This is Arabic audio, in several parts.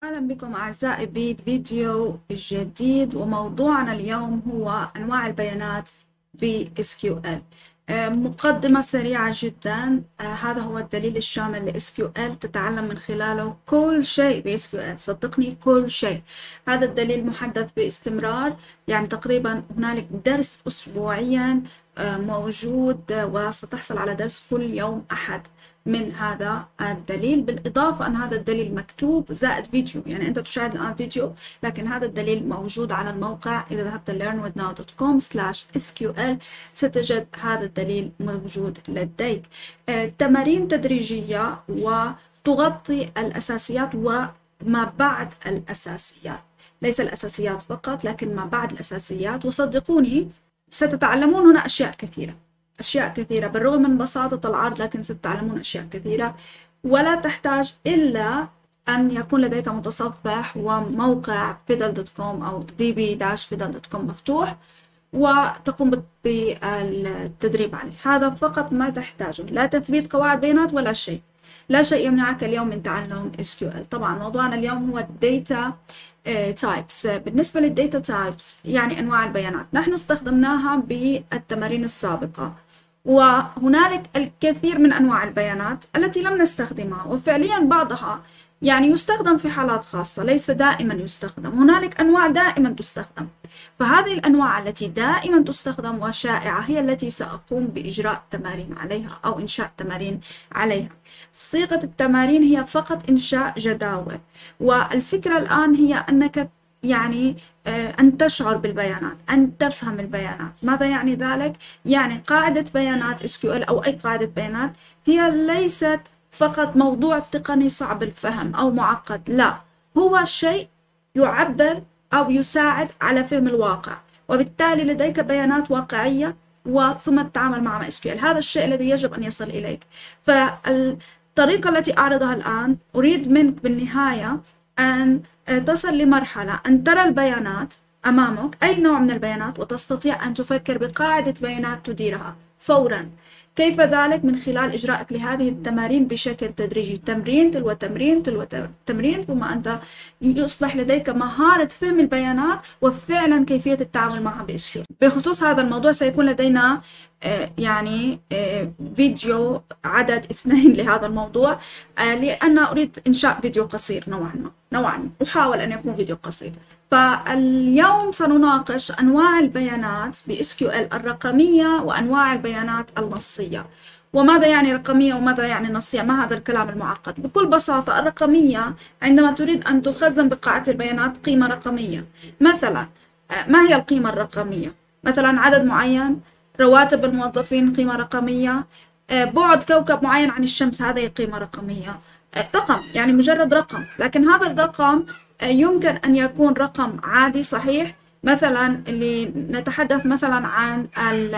أهلا بكم أعزائي بفيديو جديد، وموضوعنا اليوم هو أنواع البيانات ب SQL. مقدمة سريعة جدا. هذا هو الدليل الشامل ل SQL، تتعلم من خلاله كل شيء ب SQL، صدقني كل شيء. هذا الدليل محدث باستمرار، يعني تقريبا هنالك درس أسبوعيا موجود، وستحصل على درس كل يوم أحد من هذا الدليل، بالإضافة أن هذا الدليل مكتوب زائد فيديو، يعني أنت تشاهد الآن فيديو لكن هذا الدليل موجود على الموقع. إذا ذهبت learnwithnow.com/SQL ستجد هذا الدليل موجود لديك. تمارين تدريجية وتغطي الأساسيات وما بعد الأساسيات، ليس الأساسيات فقط لكن ما بعد الأساسيات. وصدقوني ستتعلمون هنا أشياء كثيرة بالرغم من بساطة العرض، لكن ستتعلمون أشياء كثيرة، ولا تحتاج إلا أن يكون لديك متصفح وموقع fiddle.com أو db-fiddle.com مفتوح وتقوم بالتدريب عليه. هذا فقط ما تحتاجه، لا تثبيت قواعد بيانات ولا شيء، لا شيء يمنعك اليوم من تعلم SQL. طبعا موضوعنا اليوم هو الداتا تايبس. بالنسبة للداتا تايبس يعني أنواع البيانات، نحن استخدمناها بالتمارين السابقة، وهنالك الكثير من أنواع البيانات التي لم نستخدمها، وفعليا بعضها يعني يستخدم في حالات خاصة، ليس دائما يستخدم. هنالك أنواع دائما تستخدم، فهذه الأنواع التي دائما تستخدم وشائعة هي التي سأقوم بإجراء تمارين عليها أو إنشاء تمارين عليها. صيغة التمارين هي فقط إنشاء جداول، والفكرة الآن هي أنك يعني أن تشعر بالبيانات، أن تفهم البيانات. ماذا يعني ذلك؟ يعني قاعدة بيانات SQL أو أي قاعدة بيانات هي ليست فقط موضوع تقني صعب الفهم أو معقد، لا، هو شيء يعبر أو يساعد على فهم الواقع، وبالتالي لديك بيانات واقعية وثم التعامل مع SQL. هذا الشيء الذي يجب أن يصل إليك. فالطريقة التي أعرضها الآن أريد منك بالنهاية أن تصل لمرحلة أن ترى البيانات أمامك، أي نوع من البيانات، وتستطيع أن تفكر بقاعدة بيانات تديرها فوراً. كيف ذلك؟ من خلال إجراءك لهذه التمارين بشكل تدريجي، تمرين تلو تمرين تلو تمرين، ثم أنت يصبح لديك مهارة فهم البيانات وفعلا كيفية التعامل معها بSQL. بخصوص هذا الموضوع سيكون لدينا يعني فيديو عدد 2 لهذا الموضوع، لأن أريد إنشاء فيديو قصير نوعا ما، أحاول أن يكون فيديو قصير. فاليوم سنناقش أنواع البيانات بSQL الرقمية وأنواع البيانات النصية. وماذا يعني رقمية وماذا يعني نصية؟ ما هذا الكلام المعقد؟ بكل بساطة الرقمية عندما تريد أن تخزن بقاعدة البيانات قيمة رقمية. مثلا ما هي القيمة الرقمية؟ مثلا عدد معين، رواتب الموظفين قيمة رقمية، بعد كوكب معين عن الشمس هذه قيمة رقمية. رقم يعني مجرد رقم، لكن هذا الرقم يمكن أن يكون رقم عادي صحيح. مثلا اللي نتحدث مثلا عن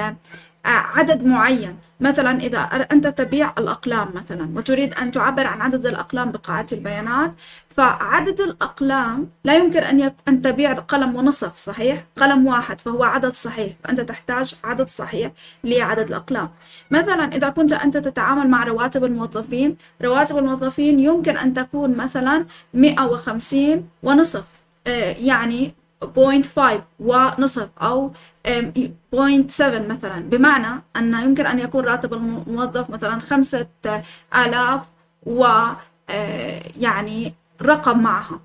عدد معين، مثلا إذا أنت تبيع الأقلام مثلا وتريد أن تعبر عن عدد الأقلام بقاعدة البيانات، فعدد الأقلام لا يمكن أن تبيع قلم ونصف صحيح، قلم واحد فهو عدد صحيح، فأنت تحتاج عدد صحيح لعدد الأقلام. مثلا إذا كنت أنت تتعامل مع رواتب الموظفين، رواتب الموظفين يمكن أن تكون مثلا 150 ونصف، يعني 0.5 ونصف أو 0.7 مثلا، بمعنى أن يمكن أن يكون راتب الموظف مثلا 5000 و يعني رقم معها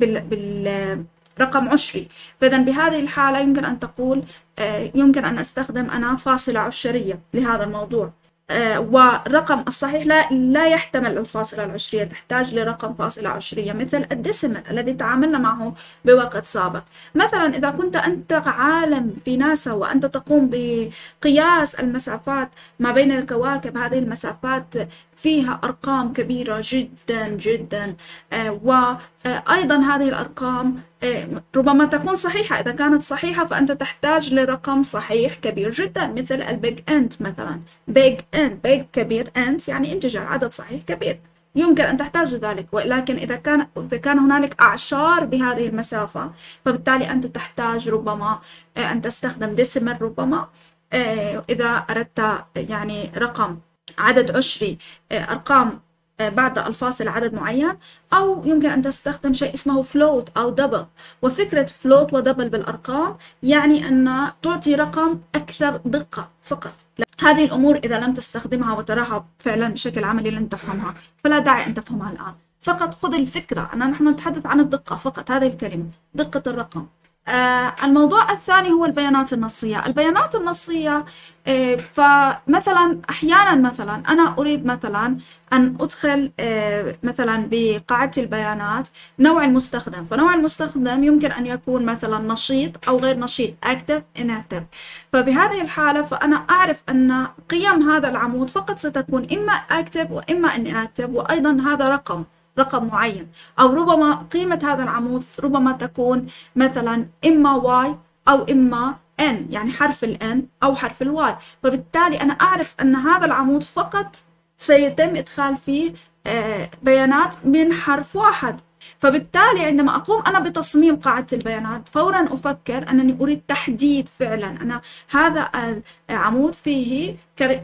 بالرقم عشري. فإذا بهذه الحالة يمكن أن تقول يمكن أن أستخدم أنا فاصلة عشرية لهذا الموضوع. والرقم الصحيح لا يحتمل الفاصلة العشرية، تحتاج لرقم فاصلة عشرية مثل الديسيمال الذي تعاملنا معه بوقت سابق. مثلا إذا كنت أنت عالم في ناسا وأنت تقوم بقياس المسافات ما بين الكواكب، هذه المسافات فيها أرقام كبيرة جدا جدا، وأيضا هذه الأرقام ربما تكون صحيحة. إذا كانت صحيحة فأنت تحتاج لرقم صحيح كبير جدا مثل البيج إنت مثلا. بيج إنت، بيج كبير، إنت يعني انتجر عدد صحيح كبير، يمكن أن تحتاج ذلك. ولكن إذا كان هنالك أعشار بهذه المسافة، فبالتالي أنت تحتاج ربما أن تستخدم ديسيمال. ربما إذا أردت يعني رقم عدد عشري، أرقام بعد الفاصل عدد معين، أو يمكن أن تستخدم شيء اسمه float أو double. وفكرة float ودبل بالأرقام يعني أن تعطي رقم أكثر دقة فقط. هذه الأمور إذا لم تستخدمها وتراها فعلا بشكل عملي لن تفهمها، فلا داعي أن تفهمها الآن. فقط خذ الفكرة أن نحن نتحدث عن الدقة فقط، هذه الكلمة دقة الرقم. الموضوع الثاني هو البيانات النصية. البيانات النصية فمثلا أحيانا مثلا أنا أريد مثلا أن أدخل مثلا بقاعدة البيانات نوع المستخدم، فنوع المستخدم يمكن أن يكون مثلا نشيط أو غير نشيط active inactive. فبهذه الحالة فأنا أعرف أن قيم هذا العمود فقط ستكون إما active وإما inactive، وأيضا هذا رقم معين، أو ربما قيمة هذا العمود ربما تكون مثلا إما y أو إما n، يعني حرف ال n أو حرف ال y. فبالتالي أنا أعرف أن هذا العمود فقط سيتم إدخال فيه بيانات من حرف واحد. فبالتالي عندما أقوم أنا بتصميم قاعدة البيانات فورا أفكر أنني أريد تحديد فعلا أن هذا العمود فيه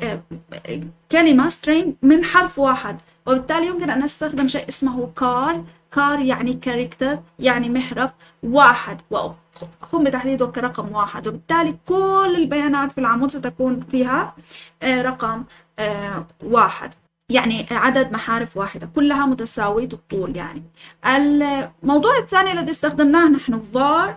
كلمة string من حرف واحد، وبالتالي يمكن أن أستخدم شيء اسمه كار يعني كاركتر يعني محرف واحد، وأقوم بتحديده كرقم واحد، وبالتالي كل البيانات في العمود ستكون فيها رقم واحد، يعني عدد محارف واحدة كلها متساوية الطول. يعني الموضوع الثاني الذي استخدمناه نحن var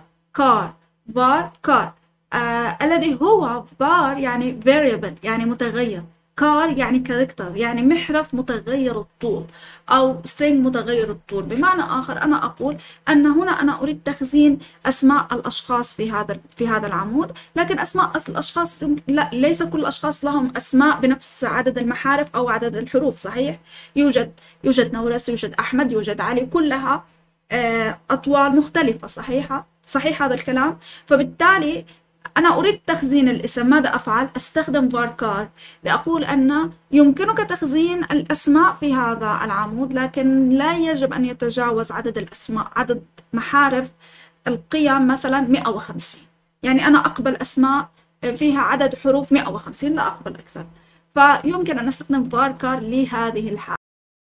car الذي هو var يعني variable يعني متغير، كار يعني كاركتر يعني محرف متغير الطول أو string متغير الطول. بمعنى آخر أنا أقول أن هنا أنا أريد تخزين أسماء الأشخاص في هذا العمود، لكن أسماء الأشخاص لا، ليس كل الأشخاص لهم أسماء بنفس عدد المحارف أو عدد الحروف. صحيح، يوجد نورس، يوجد أحمد، يوجد علي، كلها أطوال مختلفة. صحيح هذا الكلام. فبالتالي أنا أريد تخزين الاسم، ماذا أفعل؟ أستخدم varchar لأقول أن يمكنك تخزين الأسماء في هذا العمود، لكن لا يجب أن يتجاوز عدد الأسماء، عدد محارف القيم مثلا 150. يعني أنا أقبل أسماء فيها عدد حروف 150، لا أقبل أكثر. فيمكن أن نستخدم varchar لهذه الحالة.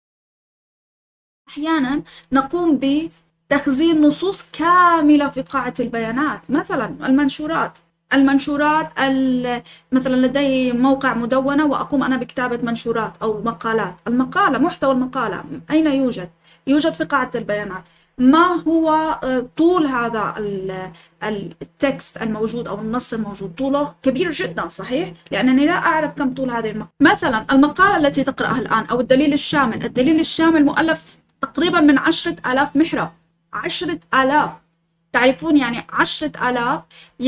أحيانا نقوم بتخزين نصوص كاملة في قاعدة البيانات، مثلا المنشورات مثلا لدي موقع مدونة وأقوم أنا بكتابة منشورات أو مقالات. محتوى المقالة أين يوجد في قاعدة البيانات. ما هو طول هذا التكست الموجود أو النص الموجود؟ طوله كبير جدا، صحيح، لأنني لا أعرف كم طول هذه المقالة. مثلا المقالة التي تقرأها الآن أو الدليل الشامل مؤلف تقريبا من 10,000 محرف. 10,000، تعرفون يعني 10,000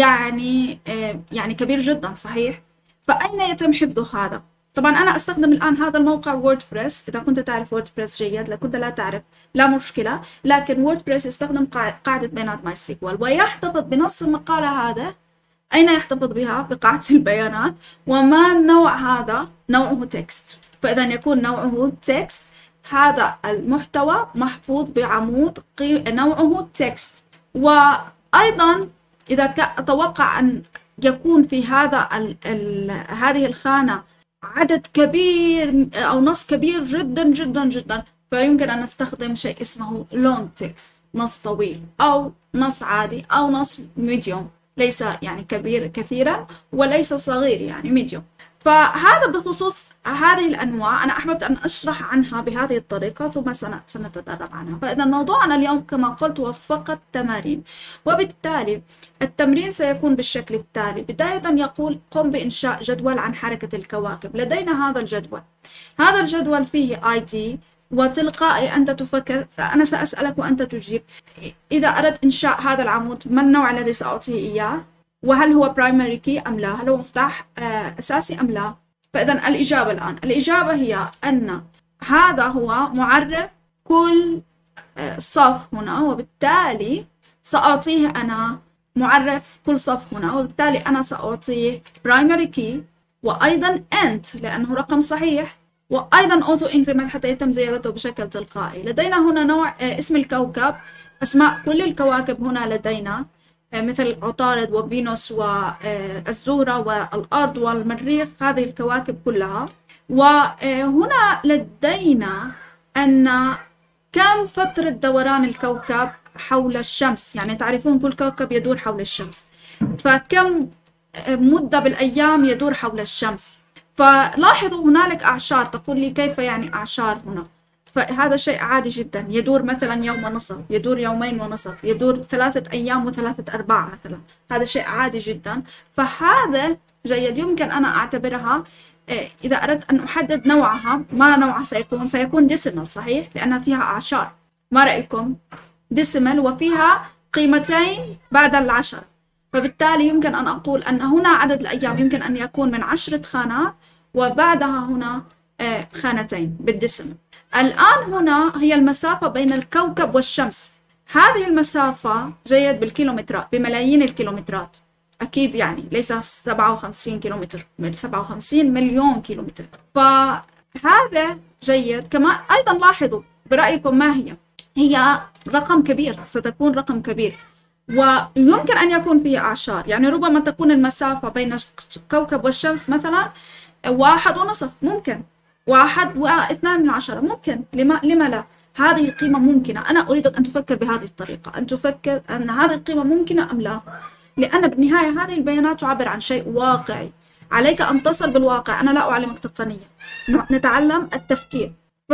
يعني كبير جدا، صحيح. فأين يتم حفظ هذا؟ طبعا أنا أستخدم الآن هذا الموقع ووردبريس. إذا كنت تعرف ووردبريس جيد، لو كنت لا تعرف لا مشكلة، لكن ووردبريس يستخدم قاعدة بيانات ماي سيكوال ويحتفظ بنص المقالة هذا. أين يحتفظ بها؟ بقاعدة البيانات. وما النوع هذا؟ نوعه تكست. فإذا يكون نوعه تكست، هذا المحتوى محفوظ بعمود نوعه تكست. وأيضا إذا أتوقع أن يكون في هذه الخانة عدد كبير أو نص كبير جدا جدا جدا، فيمكن أن نستخدم شيء اسمه long text، نص طويل، أو نص عادي، أو نص medium، ليس يعني كبير كثيرا وليس صغير، يعني medium. فهذا بخصوص هذه الأنواع. أنا أحببت أن أشرح عنها بهذه الطريقة ثم سنتدرب عنها. فإذا موضوعنا اليوم كما قلت هو فقط تمارين، وبالتالي التمرين سيكون بالشكل التالي. بداية يقول قم بإنشاء جدول عن حركة الكواكب. لدينا هذا الجدول فيه ID، وتلقائي أنت تفكر، أنا سأسألك وأنت تجيب. إذا أردت إنشاء هذا العمود، ما النوع الذي سأعطيه إياه؟ وهل هو برايمري كي أم لا؟ هل هو مفتاح أساسي أم لا؟ فإذا الإجابة هي أن هذا هو معرف كل صف هنا، وبالتالي سأعطيه أنا معرف كل صف هنا، وبالتالي أنا سأعطيه برايمري كي، وأيضا end لأنه رقم صحيح، وأيضا auto increment حتى يتم زيادته بشكل تلقائي. لدينا هنا نوع اسم الكوكب، أسماء كل الكواكب هنا لدينا، مثل عطارد وفينوس والزهرة والأرض والمريخ، هذه الكواكب كلها. وهنا لدينا أن كم فترة دوران الكوكب حول الشمس، يعني تعرفون كل كوكب يدور حول الشمس، فكم مدة بالأيام يدور حول الشمس. فلاحظوا هنالك أعشار، تقول لي كيف يعني أعشار هنا؟ فهذا شيء عادي جدا، يدور مثلا يوم ونصف، يدور يومين ونصف، يدور 3 أيام و3 أرباع مثلا، هذا شيء عادي جدا. فهذا جيد، يمكن أنا أعتبرها إذا أردت أن أحدد نوعها، ما نوعها سيكون ديسيمال، صحيح؟ لأنها فيها أعشار. ما رأيكم؟ ديسيمال وفيها قيمتين بعد العشرة، فبالتالي يمكن أن أقول أن هنا عدد الأيام يمكن أن يكون من 10 خانات وبعدها هنا خانتين بالديسيمال. الآن هنا هي المسافة بين الكوكب والشمس، هذه المسافة جيد بالكيلومترات، بملايين الكيلومترات أكيد، يعني ليس 57 كيلومتر، 57 مليون كيلومتر. فهذا جيد. كمان أيضا لاحظوا برأيكم ما هي رقم كبير، ستكون رقم كبير، ويمكن أن يكون فيه أعشار، يعني ربما تكون المسافة بين الكوكب والشمس مثلا 1.5، ممكن 1.2 ممكن، لما لا؟ هذه القيمة ممكنة. أنا أريدك أن تفكر بهذه الطريقة، أن تفكر أن هذه القيمة ممكنة أم لا، لأن بالنهاية هذه البيانات تعبر عن شيء واقعي، عليك أن تصل بالواقع. أنا لا أعلمك تقنية، نتعلم التفكير.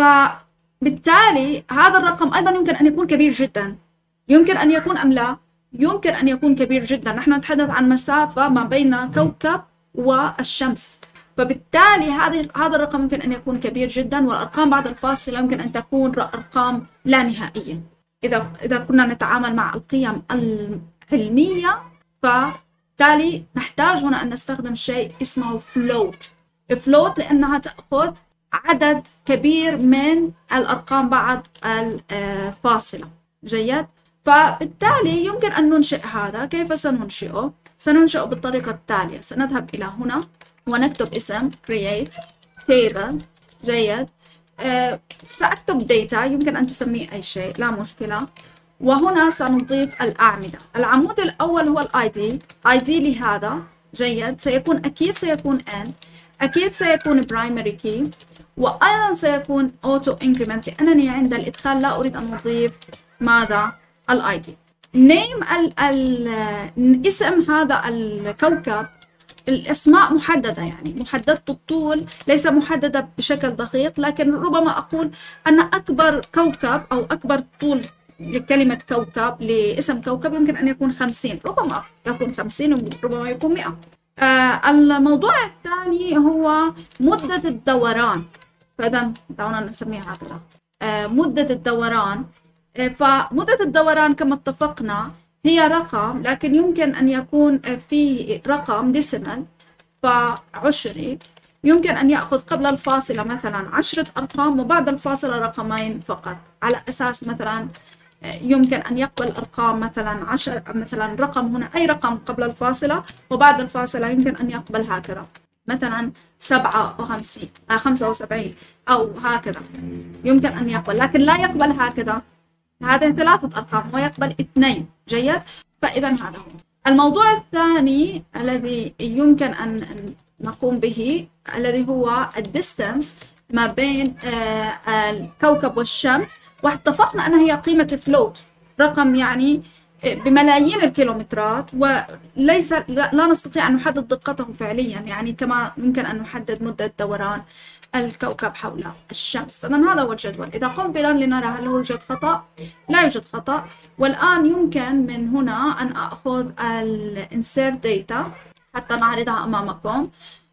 فبالتالي هذا الرقم أيضا يمكن أن يكون كبير جدا، يمكن أن يكون أم لا؟ يمكن أن يكون كبير جدا. نحن نتحدث عن مسافة ما بين كوكب والشمس، فبالتالي هذا الرقم يمكن أن يكون كبير جدا، والأرقام بعد الفاصلة يمكن أن تكون أرقام لا نهائية. إذا كنا نتعامل مع القيم العلمية، فبالتالي نحتاج هنا أن نستخدم شيء اسمه float لأنها تأخذ عدد كبير من الأرقام بعد الفاصلة. جيد؟ فبالتالي يمكن أن ننشئ هذا. كيف سننشئه؟ سننشئه بالطريقة التالية، سنذهب إلى هنا ونكتب اسم create table. جيد. سأكتب data، يمكن أن تسميه أي شيء، لا مشكلة. وهنا سنضيف الأعمدة. العمود الأول هو ال ID لهذا. جيد. أكيد سيكون end، أكيد سيكون primary key، وأيضا سيكون auto increment، لأنني عند الإدخال لا أريد أن أضيف ماذا؟ ID. name اسم هذا الكوكب، الأسماء محددة، يعني محددة الطول، ليس محددة بشكل دقيق، لكن ربما أقول أن أكبر كوكب أو أكبر طول لكلمة كوكب لاسم كوكب يمكن أن يكون 50، ربما يكون 50 وربما يكون 100. الموضوع الثاني هو مدة الدوران، فإذا دعونا نسميها هكذا مدة الدوران. فمدة الدوران كما اتفقنا هي رقم، لكن يمكن أن يكون فيه رقم ديسيمال فعشري، يمكن أن يأخذ قبل الفاصلة مثلا 10 أرقام وبعد الفاصلة رقمين فقط، على أساس مثلا يمكن أن يقبل أرقام مثلا 10، مثلا رقم هنا أي رقم قبل الفاصلة، وبعد الفاصلة يمكن أن يقبل هكذا مثلا 57 75 أو هكذا يمكن أن يقبل، لكن لا يقبل هكذا، هذه 3 أرقام ويقبل 2. جيد. فإذا هذا هو الموضوع الثاني الذي يمكن أن نقوم به، الذي هو الديستانس ما بين الكوكب والشمس، واتفقنا أنها هي قيمة فلوت، رقم يعني بملايين الكيلومترات، وليس لا نستطيع أن نحدد دقته فعليا، يعني كما يمكن أن نحدد مدة دوران الكوكب حول الشمس. فإذا هذا هو الجدول. إذا قم برن لنرى هل يوجد خطأ. لا يوجد خطأ. والآن يمكن من هنا أن أخذ insert data حتى نعرضها أمامكم،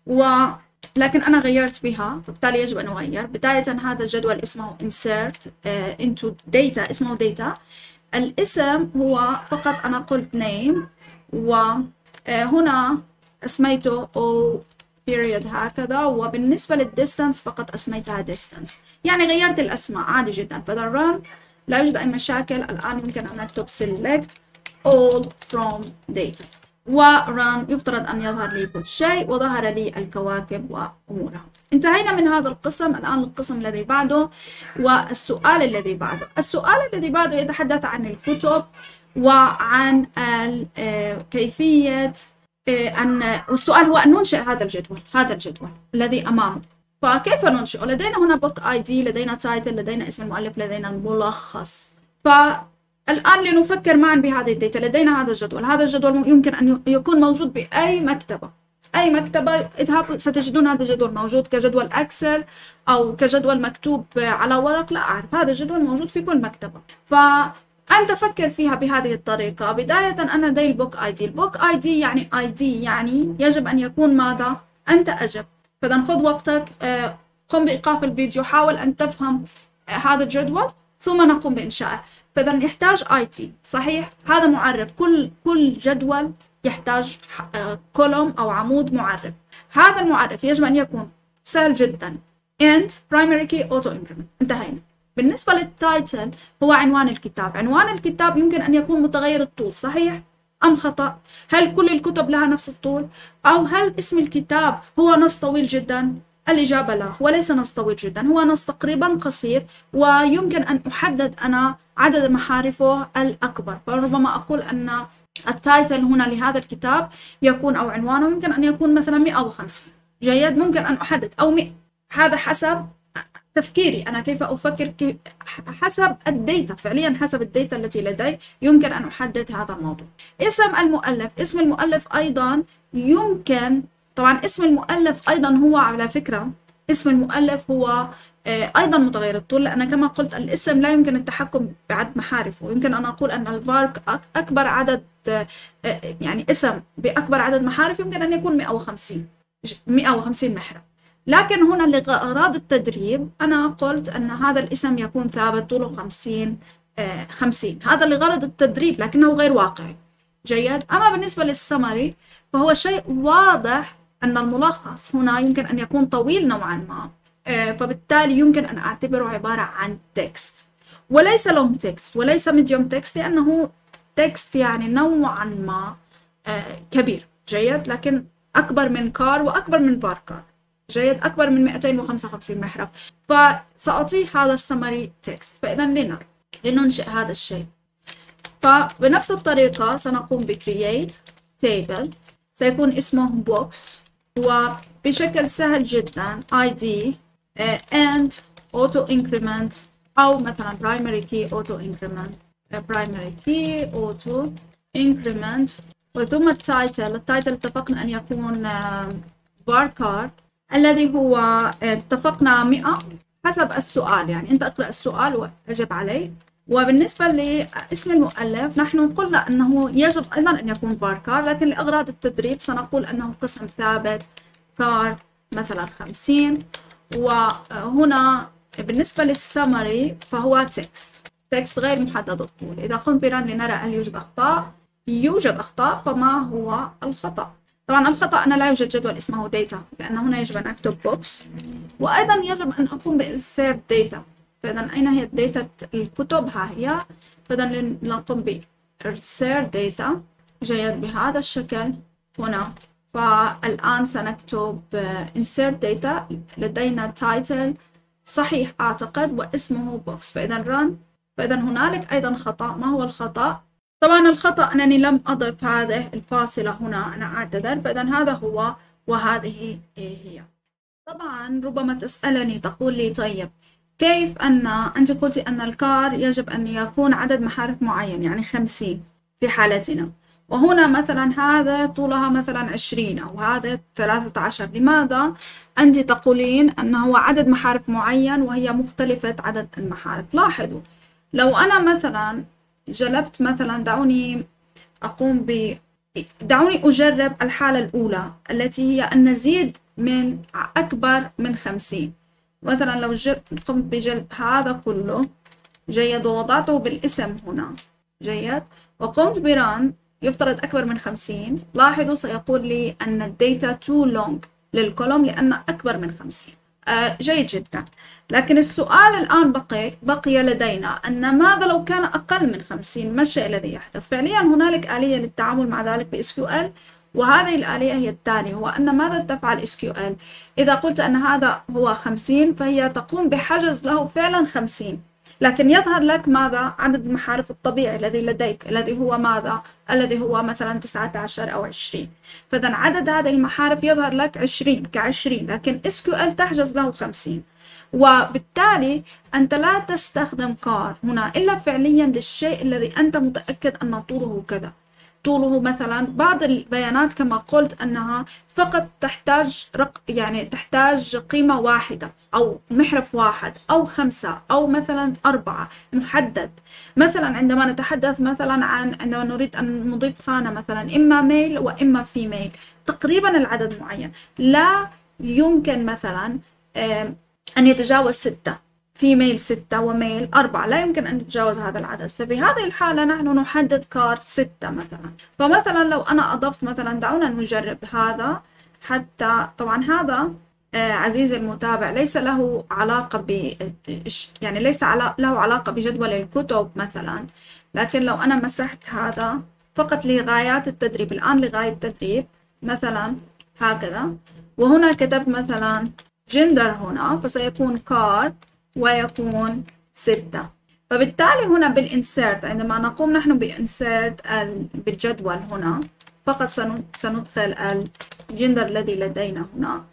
لكن أنا غيرت بها، بالتالي يجب أن أغير. بداية هذا الجدول اسمه insert into data، اسمه data. الاسم هو فقط أنا قلت name، وهنا أسميته period هكذا، وبالنسبة للديستانس فقط أسميتها distance، يعني غيرت الأسماء عادي جدا. فإذا run لا يوجد أي مشاكل. الآن يمكن أن نكتب select all from data ورun، يفترض أن يظهر لي كل شيء، وظهر لي الكواكب وأمورها. انتهينا من هذا القسم. الآن القسم الذي بعده والسؤال الذي بعده. السؤال الذي بعده يتحدث عن الكتب وعن كيفية والسؤال هو أن ننشئ هذا الجدول الذي أمامك. فكيف ننشئه؟ لدينا هنا book ID، لدينا title، لدينا اسم المؤلف، لدينا الملخص. فالآن لنفكر معا بهذه الداتا. لدينا هذا الجدول، هذا الجدول يمكن أن يكون موجود بأي مكتبة، أي مكتبة اذهبوا ستجدون هذا الجدول موجود كجدول أكسل أو كجدول مكتوب على ورق، لا أعرف، هذا الجدول موجود في كل مكتبة. فأنت فكر فيها بهذه الطريقة. بداية أنا لدي البوك ID. البوك ID يعني ID يعني يجب أن يكون ماذا؟ أنت أجب. فإذا خذ وقتك، قم بإيقاف الفيديو، حاول أن تفهم هذا الجدول ثم نقوم بإنشائه. فإذا يحتاج IT صحيح، هذا معرف. كل جدول يحتاج كولوم أو عمود معرف. هذا المعرف يجب أن يكون سهل جدا، end primary key auto increment. انتهينا. بالنسبة للتايتل هو عنوان الكتاب. عنوان الكتاب يمكن أن يكون متغير الطول، صحيح أم خطأ؟ هل كل الكتب لها نفس الطول؟ أو هل اسم الكتاب هو نص طويل جدا؟ الإجابة لا، هو ليس نص طويل جدا، هو نص تقريبا قصير، ويمكن أن أحدد أنا عدد محارفه الأكبر. فربما أقول أن التايتل هنا لهذا الكتاب يكون أو عنوانه يمكن أن يكون مثلا 150. جيد، ممكن أن أحدد أو 100. هذا حسب تفكيري أنا كيف أفكر، حسب الداتا، فعليا حسب الداتا التي لدي يمكن أن أحدد هذا الموضوع. اسم المؤلف، اسم المؤلف أيضا يمكن، طبعا اسم المؤلف أيضا هو على فكرة اسم المؤلف هو أيضا متغير الطول، لأن كما قلت الاسم لا يمكن التحكم بعدد محارفه. يمكن أن أقول أن الفارك أكبر عدد، يعني اسم بأكبر عدد محارف يمكن أن يكون 150 محرف. لكن هنا لأغراض التدريب أنا قلت أن هذا الاسم يكون ثابت طوله 50. هذا لغرض التدريب لكنه غير واقعي. جيد. أما بالنسبة للسمري فهو شيء واضح أن الملخص هنا يمكن أن يكون طويل نوعا ما، فبالتالي يمكن أن أعتبره عبارة عن تكست وليس لونج تكست وليس ميديوم تكست، لأنه تكست يعني نوعا ما كبير. جيد، لكن أكبر من كار وأكبر من باركار. جيد، أكبر من 255 محرف، فسأعطيه هذا السمري تكست. فإذا لننشئ هذا الشيء. فبنفس الطريقة سنقوم بcreate table، سيكون اسمه box، وبشكل سهل جدا ID and auto increment، أو مثلا primary key auto increment، وثم التايتل اتفقنا أن يكون varchar الذي هو اتفقنا 100 حسب السؤال، يعني أنت اقرأ السؤال وأجب عليه. وبالنسبة لاسم المؤلف نحن قلنا أنه يجب أيضا أن يكون varchar، لكن لأغراض التدريب سنقول أنه قسم ثابت car مثلا 50. وهنا بالنسبة للسمري فهو تكست غير محدد الطول. إذا قمت بران لنرى هل يوجد أخطاء، فما هو الخطأ؟ طبعا الخطأ أنا لا يوجد جدول اسمه data، لأن هنا يجب أن أكتب box، وأيضا يجب أن أقوم بإنسيرت data. فإذا أين هي الداتا؟ الكتب ها هي. فإذا نقوم بإنسيرت data. جيد، بهذا الشكل هنا. فالآن سنكتب insert data، لدينا title صحيح أعتقد واسمه box. فإذا run. فإذا هنالك أيضا خطأ. ما هو الخطأ؟ طبعا الخطأ أنني لم أضف هذه الفاصلة هنا، أنا أعتذر. فإذا هذا هو وهذه هي. طبعا ربما تسألني تقول لي طيب كيف أنت قلتي أن الكار يجب أن يكون عدد محارف معين، يعني 50 في حالتنا، وهنا مثلا هذا طولها مثلا 20 أو هذا 13. لماذا أنت تقولين أنه عدد محارف معين وهي مختلفة عدد المحارف؟ لاحظوا، لو أنا مثلا جلبت مثلا، دعوني أجرب الحالة الأولى التي هي أن نزيد من أكبر من 50. مثلا لو قمت بجلب هذا كله، جيد، ووضعته بالاسم هنا، جيد، وقمت بران يفترض أكبر من 50. لاحظوا سيقول لي أن الداتا too long للكولوم لأن أكبر من 50. جيد جدا. لكن السؤال الآن بقي لدينا أن ماذا لو كان أقل من 50؟ ما الشيء الذي يحدث؟ فعليا هنالك آلية للتعامل مع ذلك ب SQL، وهذه الآلية هي التالية، هو أن ماذا تفعل SQL؟ إذا قلت أن هذا هو 50 فهي تقوم بحجز له فعلا 50، لكن يظهر لك ماذا؟ عدد المحارف الطبيعي الذي لديك، الذي هو ماذا؟ الذي هو مثلا 19 أو 20. فإذا عدد هذه المحارف يظهر لك 20 ك20، لكن SQL تحجز له 50. وبالتالي أنت لا تستخدم كار هنا إلا فعليا للشيء الذي أنت متأكد أن طوله كذا. طوله مثلا بعض البيانات كما قلت أنها فقط تحتاج يعني تحتاج قيمة واحدة أو محرف واحد أو 5 أو مثلا 4 محدد. مثلا عندما نتحدث مثلا عن عندما نريد أن نضيف خانة مثلا إما ميل وإما فيميل، تقريبا العدد معين، لا يمكن مثلا أن يتجاوز 6، في ميل 6 وميل 4، لا يمكن أن يتجاوز هذا العدد. فبهذه الحالة نحن نحدد كار 6 مثلا. فمثلا لو أنا أضفت مثلا، دعونا نجرب هذا حتى، طبعا هذا عزيزي المتابع ليس له علاقة يعني ليس له علاقة بجدول الكتب مثلا، لكن لو أنا مسحت هذا فقط لغايات التدريب، الآن لغاية التدريب مثلا هكذا، وهنا كتبت مثلا جندر هنا، فسيكون كار ويكون 6. فبالتالي هنا بالإنسيرت، عندما نقوم نحن بإنسيرت بالجدول هنا، فقط سندخل الجندر الذي لدينا هنا،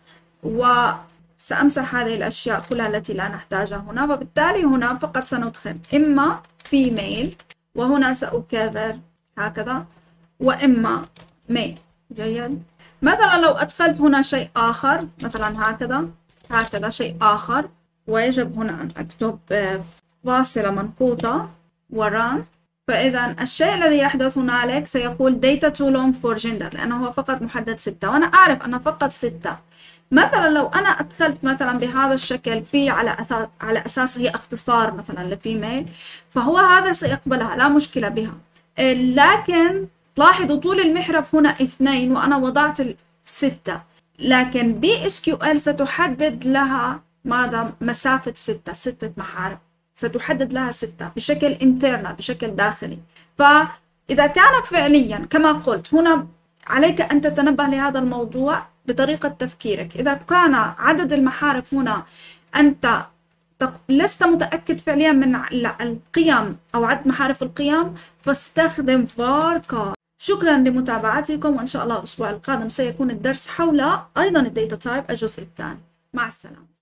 وسأمسح هذه الأشياء كلها التي لا نحتاجها هنا. وبالتالي هنا فقط سندخل إما فيميل، وهنا سأكرر هكذا، وإما ميل. جيد. مثلا لو أدخلت هنا شيء آخر مثلا هكذا شيء آخر، ويجب هنا أن أكتب فاصلة منقوطة وران، فإذا الشيء الذي يحدث هنالك سيقول data too long for gender، لأنه هو فقط محدد 6 وأنا أعرف أنه فقط 6. مثلا لو أنا أدخلت مثلا بهذا الشكل في على أساس هي اختصار مثلا لفيميل، فهو هذا سيقبلها لا مشكلة بها. لكن لاحظوا طول المحرف هنا 2 وأنا وضعت 6، لكن BSQL ستحدد لها ماذا؟ مسافة 6 محارف، ستحدد لها 6 بشكل internal، بشكل داخلي. فإذا كان فعليا كما قلت هنا، عليك أن تتنبه لهذا الموضوع بطريقة تفكيرك. إذا كان عدد المحارف هنا أنت لست متأكد فعليا من القيم أو عدد محارف القيم، فاستخدم var. شكرا لمتابعتكم، وإن شاء الله الأسبوع القادم سيكون الدرس حول أيضا الداتا تايب الجزء الثاني. مع السلامة.